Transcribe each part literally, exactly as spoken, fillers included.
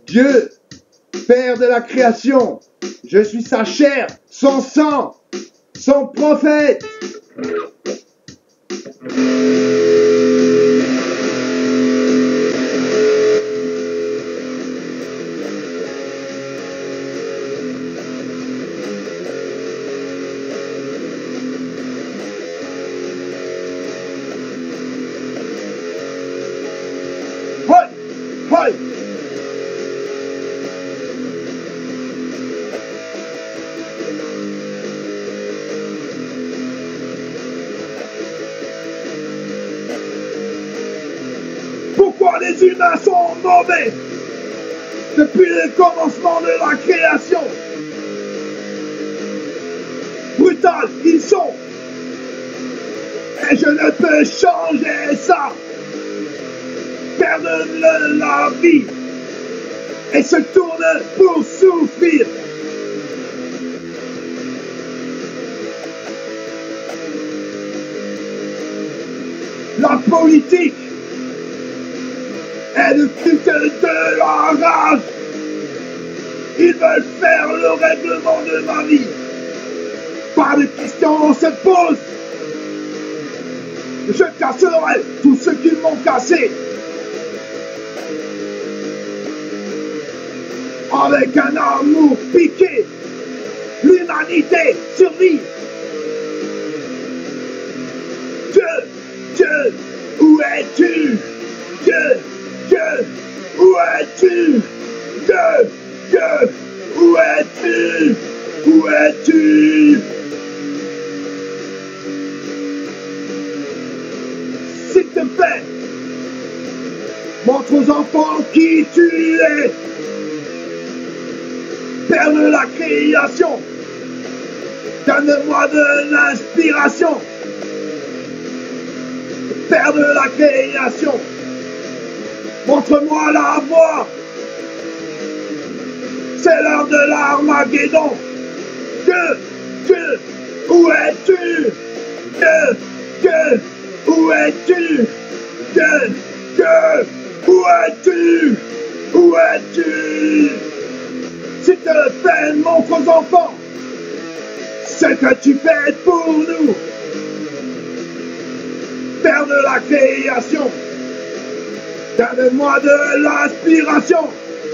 Dieu, Père de la création, je suis sa chair, son sang, son prophète. Hoi, hoi. Pourquoi les humains sont mauvais depuis le commencement de la création? Brutal, ils sont. Et je ne peux changer ça. Perdent le, la vie et se tournent pour souffrir. La politique est le culte de la rage. Ils veulent faire le règlement de ma vie. Pas de questions se posent. Je casserai tous ceux qui m'ont cassé. Avec un amour piqué, l'humanité survit. Dieu, Dieu, où es-tu? Dieu, Dieu, où es-tu? Dieu, Dieu, où es-tu? Où es-tu? S'il te plaît, montre aux enfants qui tu es. Père de la création, donne-moi de l'inspiration. Père de la création, montre-moi la voie. C'est l'heure de l'Armageddon. Dieu, Dieu, où es-tu? Dieu, Dieu, où es-tu? Dieu, Dieu, où es-tu? Où es-tu? S'il te plaît, montre aux enfants ce que tu fais pour nous. Père de la création, donne-moi de l'inspiration.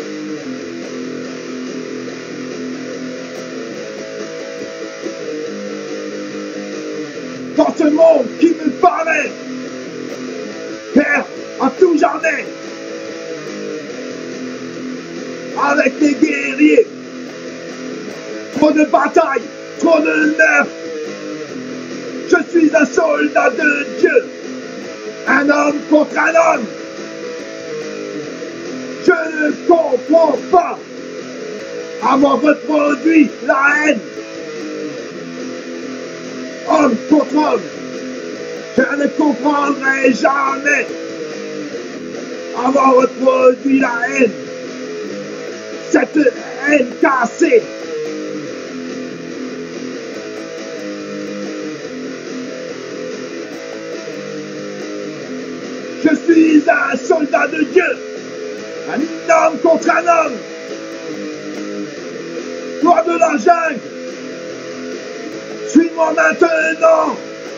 Dans ce monde qui me paraît, Père, à tout jamais, avec les guerriers, trop de batailles, trop de meurtres. Je suis un soldat de Dieu, un homme contre un homme. Je ne comprends pas avoir reproduit la haine. Homme contre homme, je ne comprendrai jamais avoir reproduit la haine. Cette haine cassée. Je suis un soldat de Dieu, un homme contre un homme. Loi de la jungle, suis-moi maintenant.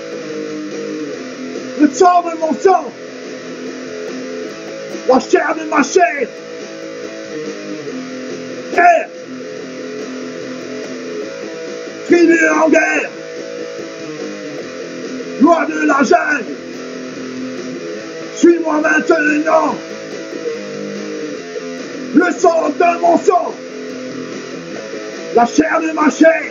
Le sang de mon sang, la chair de ma chair. Guerre, tribu en guerre, loi de la jungle, suis-moi maintenant. Le sang de mon sang, la chair de ma chair.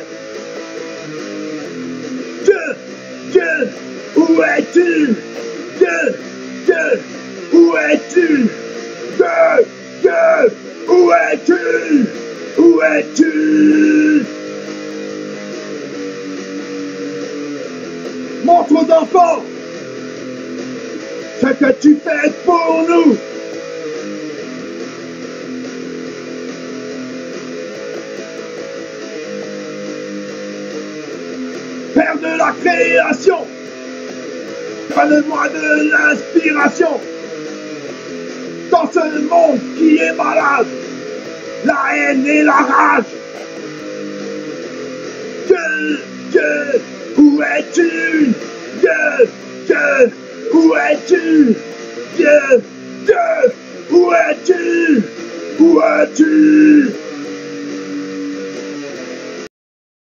Dieu, Dieu, où es-tu? Dieu, Dieu, où es-tu? Dieu, Dieu, où es-tu? Où es-tu? Montre aux enfants ce que tu fais pour nous. Père de la création, donne-moi de l'inspiration. Dans ce monde qui est malade, la haine et la rage. Dieu, Dieu, où es-tu? Dieu, Dieu, où es-tu? Dieu, Dieu, où es-tu? Où es-tu?